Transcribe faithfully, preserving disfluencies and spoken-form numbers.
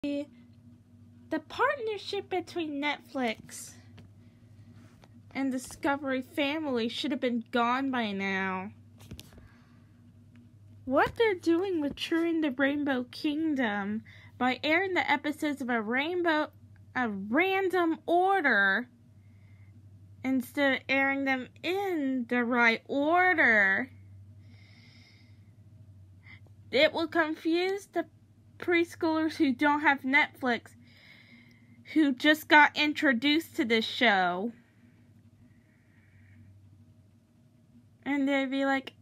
The partnership between Netflix and Discovery Family should have been gone by now. What they're doing with True in the Rainbow Kingdom by airing the episodes of a rainbow, a random order, instead of airing them in the right order, it will confuse the preschoolers who don't have Netflix, who just got introduced to this show. And they'd be like,